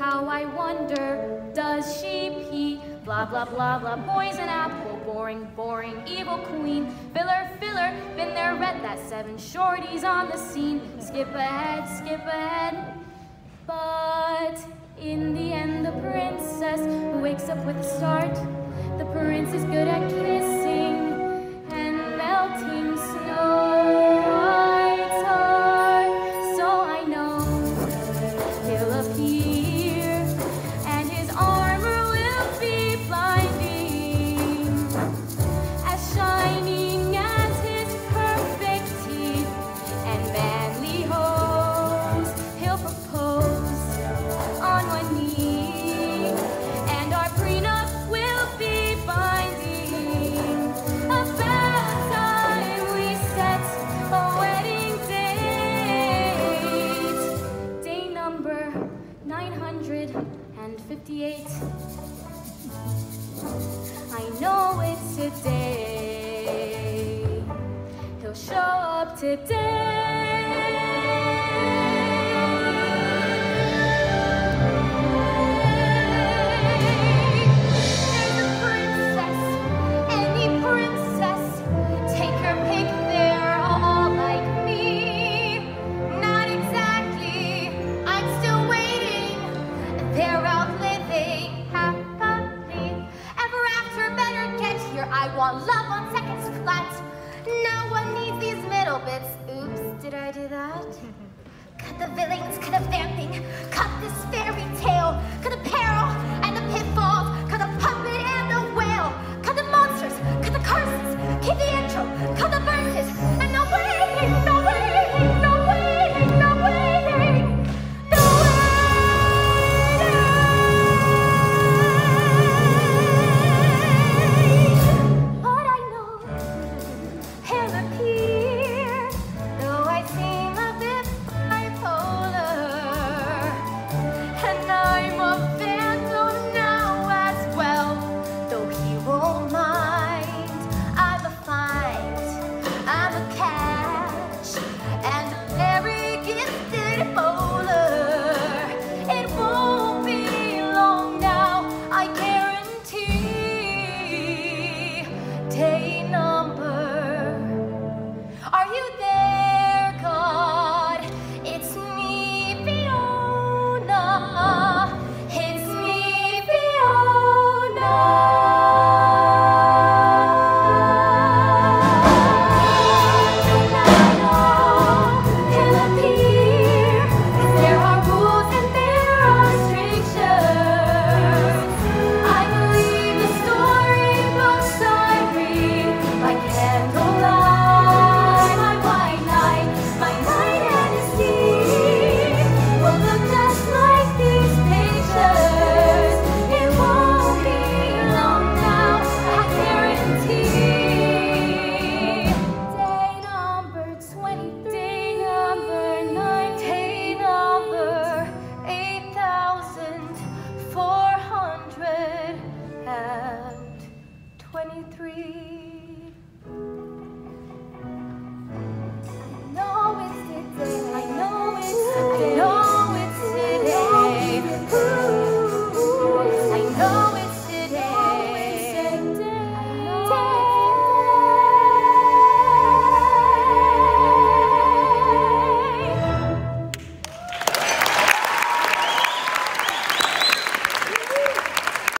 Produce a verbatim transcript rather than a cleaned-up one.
how I wonder, does she pee? Blah, blah, blah, blah, poison apple, boring, boring, evil queen. Filler, filler, been there, read that, seven shorties on the scene. Skip ahead, skip ahead. But in the end, the princess wakes up with a start. The prince is good at kissing and melting snow White's heart. So I know he'll appear, and his armor will be blinding, as shining as his perfect teeth and manly hose. He'll propose on one knee, and our prenup will be binding. About time we set a wedding date. Day number nine hundred fifty-eight. I know it's today. He'll show up today. There's a princess, any princess. Take her pick, they're all like me. Not exactly, I'm still waiting. They're out living happily ever after. Better get here, I want love on seconds flat. No one needs these middle bits. Oops, did I do that? Cut the villains